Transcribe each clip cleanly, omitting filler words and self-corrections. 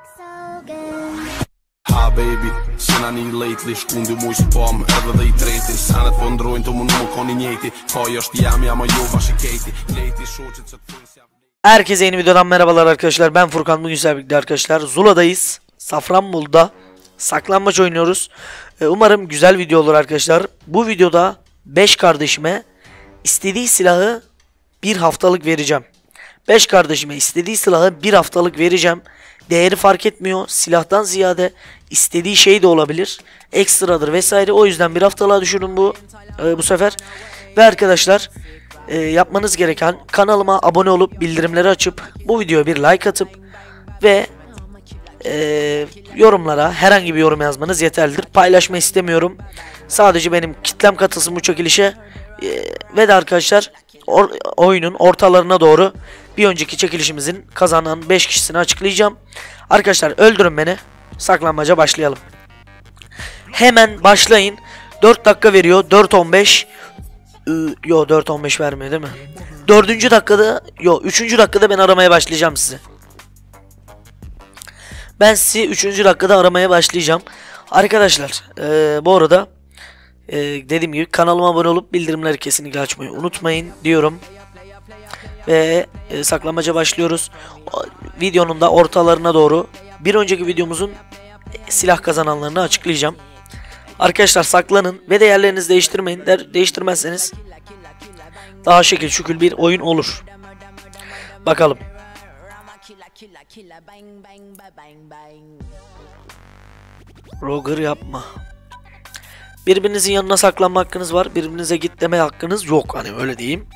Ha baby, se non i lately, scundi muy spam, erva dei treti, sana të pëndrojnë të më nuk koni njeti, kaya është jam ama jo vashiketi, leti shoqit që të Herkese yeni videodan merhabalar arkadaşlar, ben Furkan. Bugün sizlerle birlikte arkadaşlar Zula'dayız, Safranbolu'da saklanmaç oynuyoruz. Umarım güzel video olur arkadaşlar. Bu videoda 5 kardeşime istediği silahı bir haftalık vereceğim. 5 kardeşime istediği silahı bir haftalık vereceğim. Değeri fark etmiyor. Silahtan ziyade istediği şey de olabilir. Ekstradır vesaire. O yüzden bir haftalığa düşürdüm bu sefer. Ve arkadaşlar yapmanız gereken kanalıma abone olup bildirimleri açıp bu videoya bir like atıp ve yorumlara herhangi bir yorum yazmanız yeterlidir. Paylaşma istemiyorum. Sadece benim kitlem katılsın bu çekilişe. Ve de arkadaşlar oyunun ortalarına doğru bir önceki çekilişimizin kazanan 5 kişisini açıklayacağım. Arkadaşlar öldürün beni. Saklanmaca başlayalım. Hemen başlayın. 4 dakika veriyor. 4.15. Yo 4.15 vermiyor değil mi? 4. dakikada yo 3. dakikada ben aramaya başlayacağım sizi. Ben sizi 3. dakikada aramaya başlayacağım. Arkadaşlar bu arada dediğim gibi kanalıma abone olup bildirimleri kesinlikle açmayı unutmayın diyorum. Ve saklanmaca başlıyoruz. Videonun da ortalarına doğru bir önceki videomuzun silah kazananlarını açıklayacağım. Arkadaşlar saklanın ve de yerlerinizi değiştirmeyin. Değiştirmezseniz daha şekil şükül bir oyun olur. Bakalım. Roger yapma. Birbirinizin yanına saklanma hakkınız var. Birbirinize git deme hakkınız yok. Hani öyle diyeyim.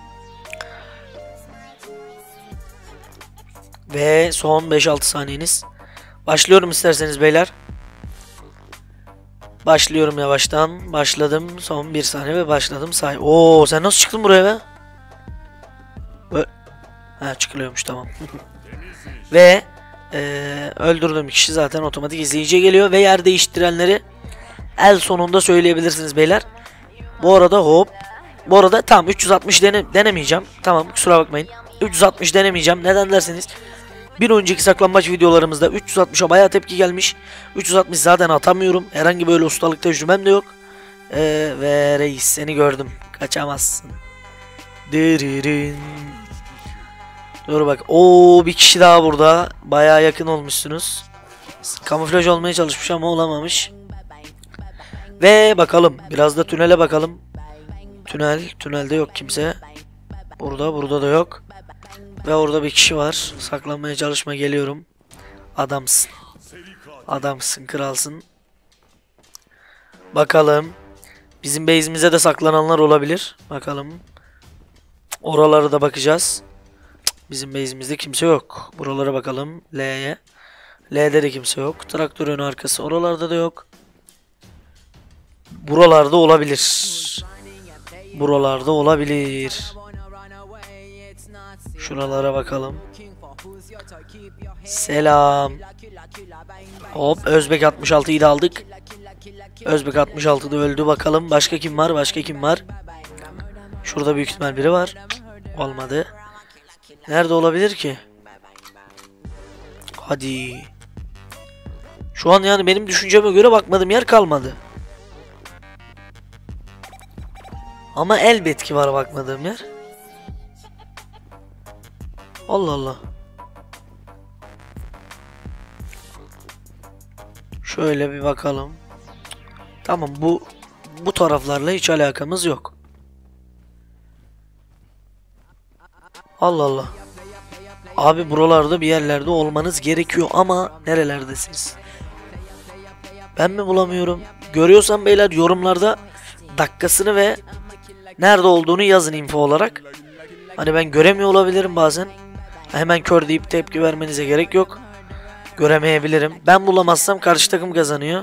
Ve son 5-6 saniyeniz. Başlıyorum isterseniz beyler. Başlıyorum yavaştan. Başladım. Son 1 saniye ve başladım. Oo, sen nasıl çıktın buraya be? Ha, çıkılıyormuş, tamam. Ve öldürdüğüm kişi zaten otomatik izleyiciye geliyor ve yer değiştirenleri el sonunda söyleyebilirsiniz beyler. Bu arada hop. Bu arada tamam 360 denemeyeceğim. Tamam, kusura bakmayın. 360 denemeyeceğim. Neden derseniz bir önceki saklanmaç videolarımızda 360'a bayağı tepki gelmiş. 360 zaten atamıyorum. Herhangi böyle ustalık tecrübem de yok. Ve reis seni gördüm. Kaçamazsın. Diririn. Dur bak. Oo, bir kişi daha burada. Bayağı yakın olmuşsunuz. Kamuflaj olmaya çalışmış ama olamamış. Ve bakalım. Biraz da tünele bakalım. Tünelde yok kimse. Burada da yok. Ve orada bir kişi var. Saklanmaya çalışma, geliyorum. Adamsın. Adamsın, kralsın. Bakalım. Bizim base'imize de saklananlar olabilir. Bakalım. Oralara da bakacağız. Bizim base'imizde kimse yok. Buralara bakalım. L'ye. L'de de kimse yok. Traktörün arkası. Oralarda da yok. Buralarda olabilir. Buralarda olabilir. Şuralara bakalım. Selam. Hop, Özbek 66'yı da aldık. Özbek 66 da öldü. Bakalım başka kim var? Başka kim var? Şurada büyük ihtimal biri var. Olmadı. Nerede olabilir ki? Hadi. Şu an yani benim düşünceme göre bakmadığım yer kalmadı. Ama elbet ki var bakmadığım yer. Allah Allah. Şöyle bir bakalım. Tamam, bu taraflarla hiç alakamız yok. Allah Allah. Abi buralarda bir yerlerde olmanız gerekiyor ama nerelerdesiniz? Ben mi bulamıyorum? Görüyorsan beyler yorumlarda dakikasını ve nerede olduğunu yazın info olarak. Hani ben göremiyor olabilirim bazen. Hemen kör deyip tepki vermenize gerek yok. Göremeyebilirim. Ben bulamazsam karşı takım kazanıyor.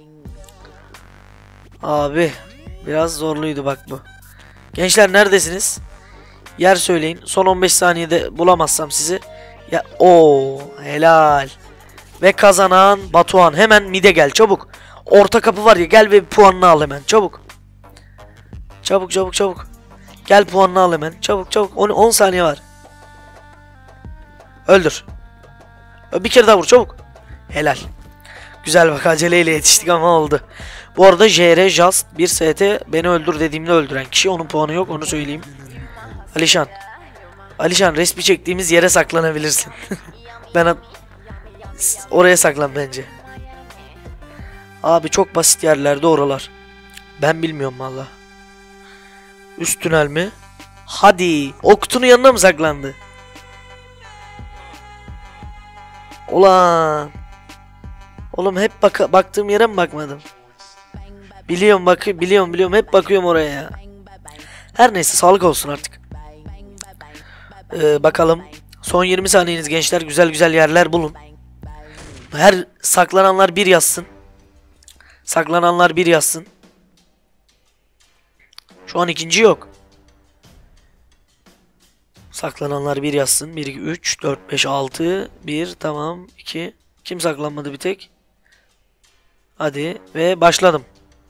Abi biraz zorluydu bak bu. Gençler neredesiniz? Yer söyleyin. Son 15 saniyede bulamazsam sizi. Ya o helal. Ve kazanan Batuhan. Hemen mide gel çabuk. Orta kapı var ya, gel ve puanını al hemen çabuk. Çabuk. Gel puanını al hemen. Çabuk. 10 saniye var. Öldür. Bir kere daha vur çabuk. Helal. Güzel, bak aceleyle yetiştik ama oldu. Bu arada JR Just 1 ST beni öldür dediğimde öldüren kişi, onun puanı yok, onu söyleyeyim. Alişan. Alişan, resmi çektiğimiz yere saklanabilirsin. Oraya saklan bence. Abi çok basit yerlerde oralar. Ben bilmiyorum valla. Üst tünel mi? Hadi. O kutunun yanına mı saklandı? Ulan. Oğlum hep baktığım yere mi bakmadım? Biliyorum, biliyorum hep bakıyorum oraya ya. Her neyse, sağlık olsun artık. Bakalım. Son 20 saniyeniz gençler, güzel güzel yerler bulun. Her saklananlar bir yazsın. Saklananlar bir yazsın. Şu an ikinci yok. Saklananlar bir yazsın. 1, 2, 3, 4, 5, 6. 1, tamam. 2. Kim saklanmadı bir tek? Hadi ve başladım.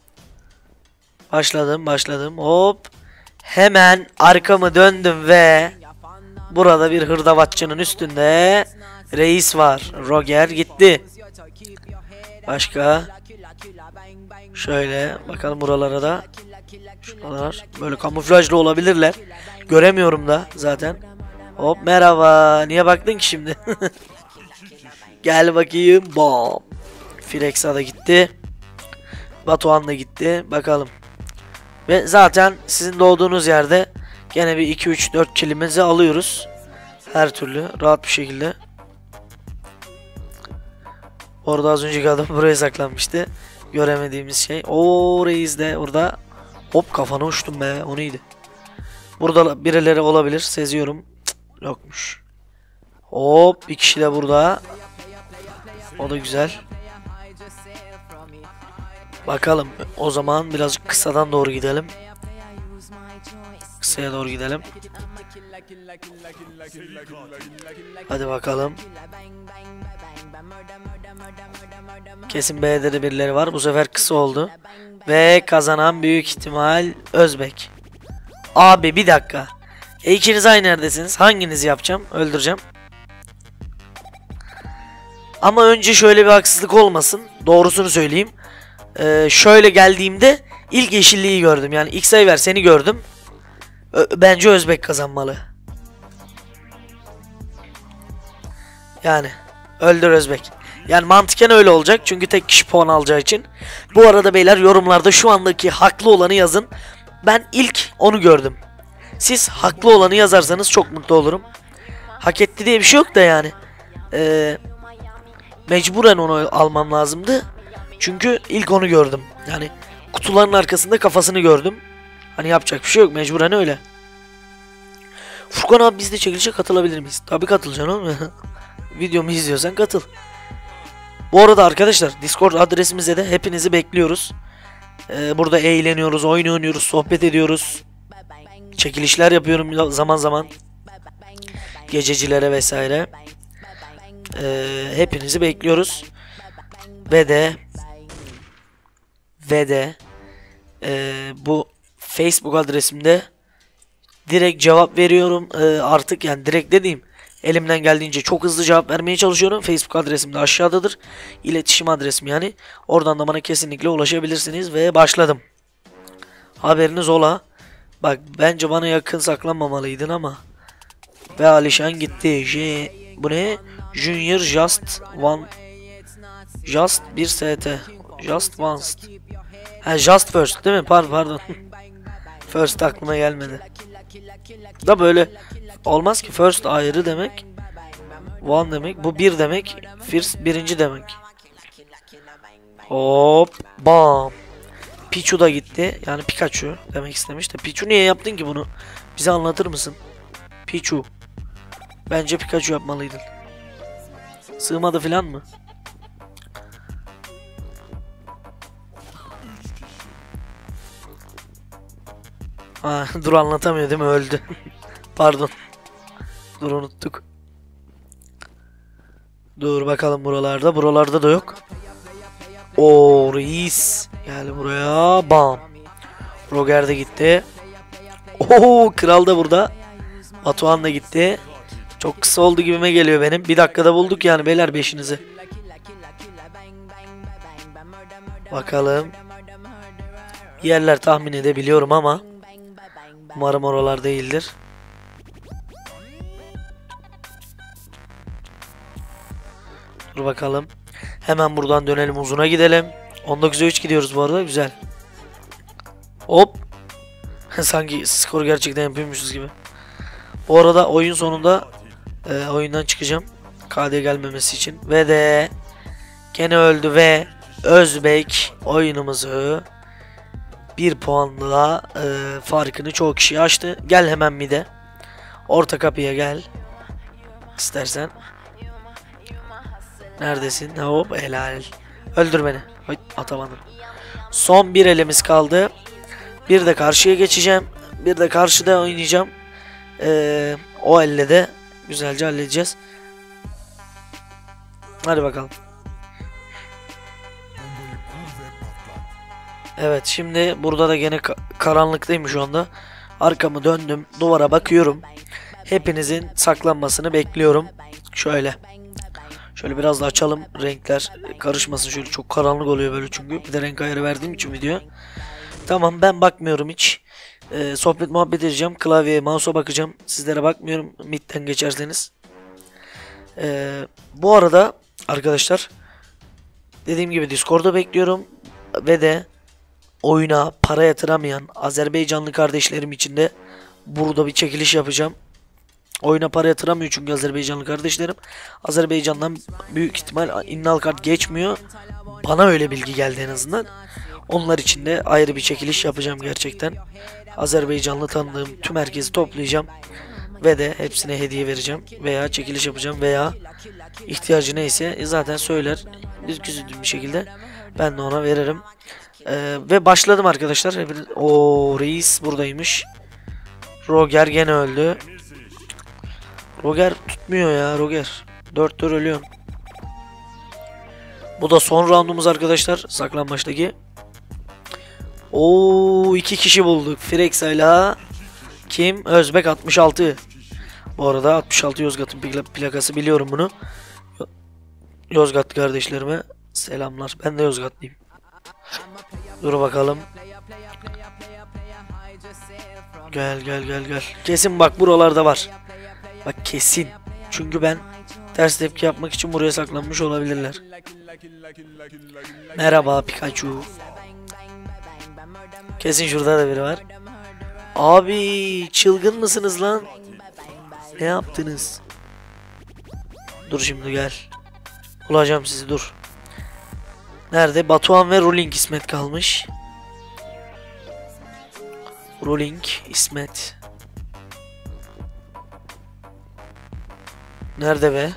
Başladım. Hop. Hemen arkamı döndüm ve burada bir hırdavatçının üstünde reis var. Roger gitti. Başka. Şöyle bakalım buralara da. Şuralar böyle kamuflajlı olabilirler. Göremiyorum da zaten. Hop, merhaba. Niye baktın ki şimdi? Gel bakayım. Bom. Firexa da gitti. Batuhan da gitti. Bakalım. Ve zaten sizin doğduğunuz yerde gene bir 2 3 4 kilimizi alıyoruz. Her türlü rahat bir şekilde. Orada az önceki adam buraya saklanmıştı. Göremediğimiz şey. O reis de orada. Hop, kafana uçtum be. O neydi? Burada birileri olabilir. Seziyorum. Cık, yokmuş. Hop, bir kişi de burada. O da güzel. Bakalım. O zaman birazcık kısadan doğru gidelim. Kısaya doğru gidelim. Hadi bakalım. Kesin B'de de birileri var. Bu sefer kısa oldu. Ve kazanan büyük ihtimal Özbek. Abi bir dakika. İkiniz aynı yerdesiniz. Hanginizi yapacağım? Öldüreceğim. Ama önce şöyle bir haksızlık olmasın. Doğrusunu söyleyeyim. Şöyle geldiğimde ilk yeşilliği gördüm. Yani X-Ayver seni gördüm. Bence Özbek kazanmalı. Yani öldür Özbek. Yani mantıken öyle olacak. Çünkü tek kişi puan alacağı için. Bu arada beyler, yorumlarda şu andaki haklı olanı yazın. Ben ilk onu gördüm. Siz haklı olanı yazarsanız çok mutlu olurum. Hak etti diye bir şey yok da yani. Mecburen onu almam lazımdı. Çünkü ilk onu gördüm. Yani kutuların arkasında kafasını gördüm. Hani yapacak bir şey yok. Mecburen öyle. Furkan abi, biz de çekilişe katılabilir miyiz? Tabii katılacaksın oğlum. Videomu izliyorsan katıl. Bu arada arkadaşlar, Discord adresimize de hepinizi bekliyoruz. Burada eğleniyoruz, oyun oynuyoruz, sohbet ediyoruz. Çekilişler yapıyorum zaman zaman. Gececilere vesaire. Hepinizi bekliyoruz. Ve de bu Facebook adresimde direkt cevap veriyorum. Artık yani direkt dediğim, elimden geldiğince çok hızlı cevap vermeye çalışıyorum. Facebook adresim de aşağıdadır. İletişim adresim yani. Oradan da bana kesinlikle ulaşabilirsiniz ve başladım. Haberiniz ola. Bak, bence bana yakın saklanmamalıydın ama. Ve Alişan gitti. Bu ne? Junior Just One. Just 1 ST. Just Once. Ha, Just First değil mi? Pardon. First aklıma gelmedi. Da böyle olmaz ki. First ayrı demek. One demek. Bu bir demek. First birinci demek. Hop. Bam. Pichu da gitti. Yani Pikachu demek istemiş de. Pichu niye yaptın ki bunu? Bize anlatır mısın? Pichu. Bence Pikachu yapmalıydın. Sığmadı filan mı? Ha, dur, anlatamıyor değil mi? Öldü. Pardon. Dur, unuttuk. Dur bakalım buralarda. Buralarda da yok. Oo reis. Gel buraya. Bam. Roger de gitti. Oo, kral da burada. Batuhan da gitti. Çok kısa oldu gibime geliyor benim. Bir dakikada bulduk yani beyler, 5'inizi. Bakalım. Yerler tahmin edebiliyorum ama umarım oralar değildir. Dur bakalım. Hemen buradan dönelim, uzuna gidelim. 19'a 3 gidiyoruz bu arada, güzel. Hop. Sanki skor gerçekten yapıyormuşuz gibi. Bu arada oyun sonunda oyundan çıkacağım. KD gelmemesi için. Ve de gene öldü ve Özbek oyunumuzu 1 puanla farkını çoğu kişi açtı. Gel hemen mide. Orta kapıya gel. İstersen. Neredesin? Hop, helal. Öldür beni. Hay, atamadım. Son bir elimiz kaldı. Bir de karşıya geçeceğim. Bir de karşıda oynayacağım. O elle de güzelce halledeceğiz. Hadi bakalım. Evet, şimdi burada da gene karanlıktayım şu anda. Arkamı döndüm. Duvara bakıyorum. Hepinizin saklanmasını bekliyorum. Şöyle. Şöyle biraz da açalım, renkler karışmasın, şöyle çok karanlık oluyor böyle çünkü. Bir de renk ayarı verdiğim için video. Tamam, ben bakmıyorum hiç. Sohbet muhabbet edeceğim. Klavyeye, mouse'a bakacağım. Sizlere bakmıyorum. Mid'den geçerseniz. Bu arada arkadaşlar, dediğim gibi Discord'da bekliyorum. Ve de oyuna para yatıramayan Azerbaycanlı kardeşlerim için de burada bir çekiliş yapacağım. Oyuna para yatıramıyor çünkü Azerbaycanlı kardeşlerim. Azerbaycan'dan büyük ihtimal innal kart geçmiyor. Bana öyle bilgi geldi en azından. Onlar için de ayrı bir çekiliş yapacağım gerçekten. Azerbaycanlı tanıdığım tüm herkesi toplayacağım. Ve de hepsine hediye vereceğim. Veya çekiliş yapacağım veya ihtiyacı neyse zaten söyler. Düzgün bir şekilde ben de ona veririm. Ve başladım arkadaşlar. O reis buradaymış. Roger gene öldü. Roger tutmuyor ya, Roger. 4-4 ölüyorum. Bu da son roundumuz arkadaşlar, saklanmaçtaki. Oo, 2 kişi bulduk. Frexa'yla kim? Özbek 66. Bu arada 66 Yozgat'ın plakası, biliyorum bunu. Yozgat kardeşlerime selamlar. Ben de Yozgatlıyım. Dur bakalım. Gel gel gel gel. Kesin bak buralarda var. Bak kesin. Çünkü ben ters tepki yapmak için buraya saklanmış olabilirler. Merhaba Pikachu. Kesin şurada da biri var. Abi çılgın mısınız lan? Ne yaptınız? Dur şimdi gel. Bulacağım sizi, dur. Nerede? Batuhan ve Ruling İsmet kalmış. Ruling İsmet. Nerede be?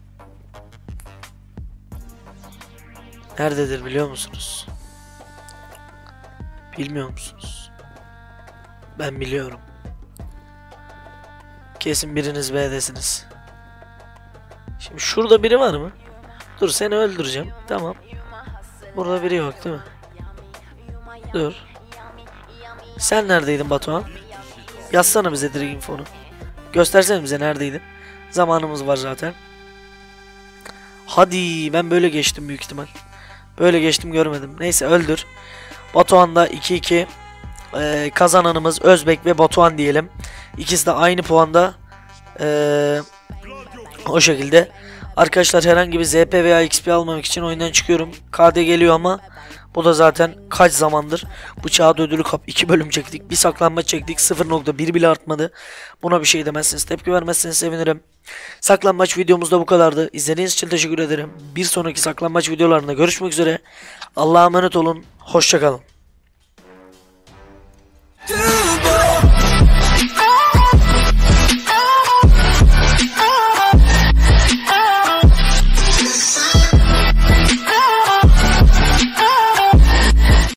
Nerededir biliyor musunuz? Bilmiyor musunuz? Ben biliyorum. Kesin biriniz B'desiniz. Şimdi şurada biri var mı? Dur, seni öldüreceğim. Tamam. Burada biri yok değil mi? Dur. Sen neredeydin Batuhan? Yazsana bize direkt infonu. Göstersene bize neredeydin. Zamanımız var zaten. Hadi, ben böyle geçtim büyük ihtimal. Böyle geçtim, görmedim. Neyse, öldür. Batuhan'da 2-2. Kazananımız Özbek ve Batuhan diyelim. İkisi de aynı puanda. O şekilde. Arkadaşlar, herhangi bir ZP veya XP almamak için oyundan çıkıyorum. KD geliyor ama bu da zaten kaç zamandır. Bıçağı ödülü kap 2 bölüm çektik. Bir saklanma çektik. 0.1 bile artmadı. Buna bir şey demezsiniz. Tepki vermezseniz sevinirim. Saklanmaç videomuz da bu kadardı. İzlediğiniz için teşekkür ederim. Bir sonraki saklanmaç videolarında görüşmek üzere. Allah'a emanet olun. Hoşça kalın.